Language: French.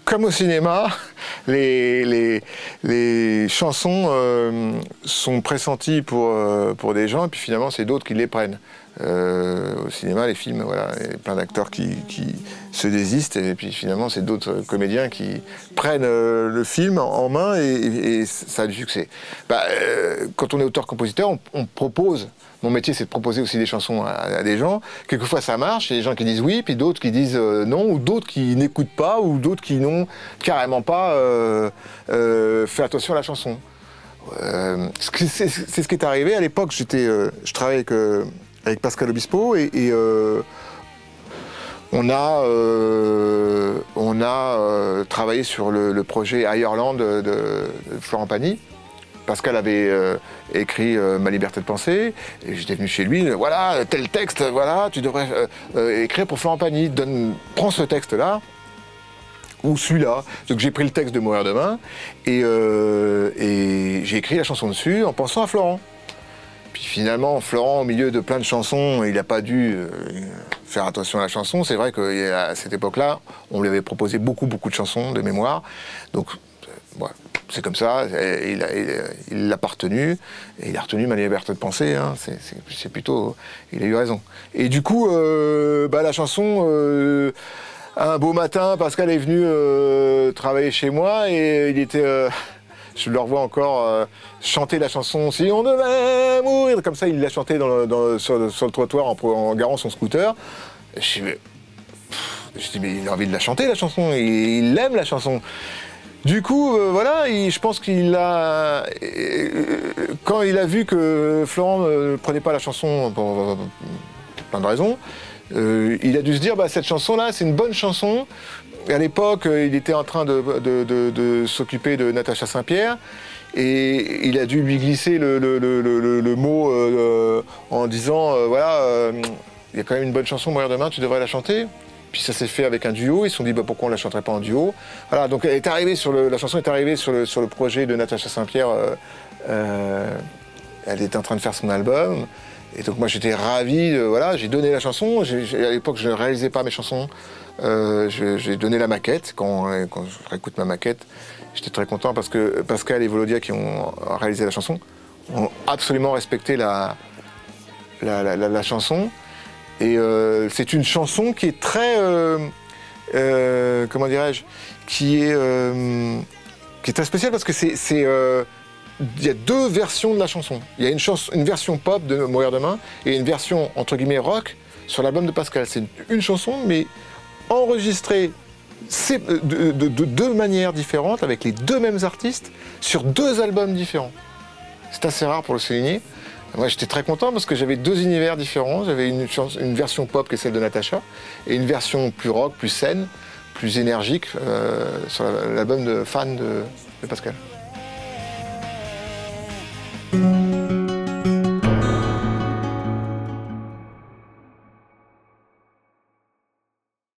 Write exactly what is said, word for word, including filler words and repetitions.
comme au cinéma, les, les, les chansons euh, sont pressenties pour, euh, pour des gens, et puis finalement, c'est d'autres qui les prennent. Euh, au cinéma, les films, voilà, il y a plein d'acteurs qui, qui se désistent, et puis finalement, c'est d'autres comédiens qui prennent euh, le film en, en main, et, et, et ça a du succès. Bah, euh, quand on est auteur-compositeur, on, on propose. Mon métier, c'est de proposer aussi des chansons à, à des gens. Quelquefois, ça marche, il y a des gens qui disent oui, puis d'autres qui disent euh, non, ou d'autres qui n'écoutent pas, ou d'autres qui n'ont carrément pas euh, euh, fait attention à la chanson. Euh, c'est ce qui est arrivé. À l'époque, j'étais, euh, je travaillais avec, euh, avec Pascal Obispo, et, et euh, on a, euh, on a euh, travaillé sur le, le projet Ireland de, de Florent Pagny. Pascal avait euh, écrit euh, Ma liberté de penser, et j'étais venu chez lui, euh, voilà, tel texte, voilà, tu devrais euh, euh, écrire pour Florent Pagny, donne, prends ce texte-là, ou celui-là. Donc j'ai pris le texte de Mourir demain, et, euh, et j'ai écrit la chanson dessus en pensant à Florent. Puis finalement, Florent, au milieu de plein de chansons, il n'a pas dû euh, faire attention à la chanson. C'est vrai qu'à cette époque-là, on lui avait proposé beaucoup, beaucoup de chansons de mémoire, donc voilà. C'est comme ça, il l'a il, il pas retenu, et il a retenu Ma liberté de penser, hein, c'est plutôt... Il a eu raison. Et du coup, euh, bah, la chanson, euh, un beau matin, Pascal est venu euh, travailler chez moi, et il était... Euh, je le revois encore euh, chanter la chanson « Si on devait mourir », comme ça, il l'a chanté dans le, dans, sur, sur le trottoir en, en garant son scooter. Et je me dis, mais il a envie de la chanter, la chanson, il, il aime la chanson. Du coup, euh, voilà, il, je pense qu'il a... Euh, quand il a vu que Florent ne prenait pas la chanson pour, pour, pour plein de raisons, euh, il a dû se dire, bah, cette chanson-là, c'est une bonne chanson. Et à l'époque, il était en train de, de, de, de s'occuper de Natacha Saint-Pierre, et il a dû lui glisser le, le, le, le, le mot euh, en disant, euh, voilà, euh, il y a quand même une bonne chanson, Mourir demain, tu devrais la chanter. Puis ça s'est fait avec un duo, ils se sont dit bah, pourquoi on ne la chanterait pas en duo. Voilà, donc elle est arrivée sur le, la chanson est arrivée sur le, sur le projet de Natacha Saint-Pierre. Euh, euh, elle était en train de faire son album. Et donc moi j'étais ravi, de, voilà, j'ai donné la chanson. À l'époque je ne réalisais pas mes chansons. Euh, j'ai donné la maquette. Quand, quand je réécoute ma maquette, j'étais très content parce que Pascal et Volodia qui ont réalisé la chanson ont absolument respecté la, la, la, la, la chanson. Et euh, c'est une chanson qui est très, euh, euh, comment dirais-je, qui est, euh, qui est très spéciale parce que c'est, c'est, euh, il y a deux versions de la chanson. Il y a une, chanson, une version pop de Mourir demain et une version entre guillemets rock sur l'album de Pascal. C'est une chanson mais enregistrée de, de, de, de deux manières différentes avec les deux mêmes artistes sur deux albums différents. C'est assez rare pour le souligner. Moi, j'étais très content parce que j'avais deux univers différents. J'avais une, une version pop qui est celle de Natacha et une version plus rock, plus saine, plus énergique euh, sur l'album de Fan de, de Pascal.